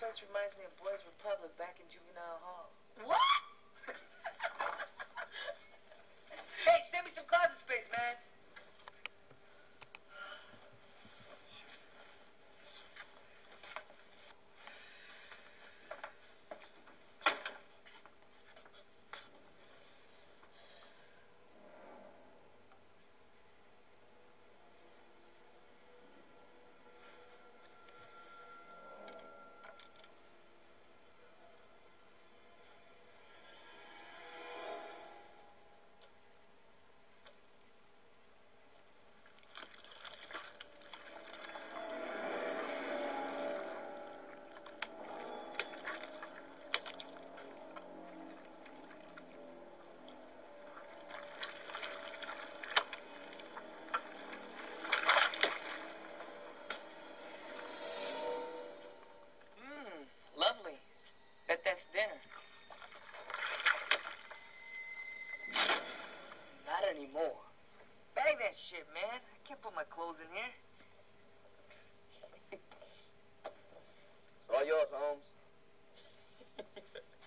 place reminds me of Boys Republic back in juvenile hall. What? Hey, send me some closet space, man. Lovely. Bet that's dinner. Not anymore. Bag that shit, man. I can't put my clothes in here. It's all yours, Holmes.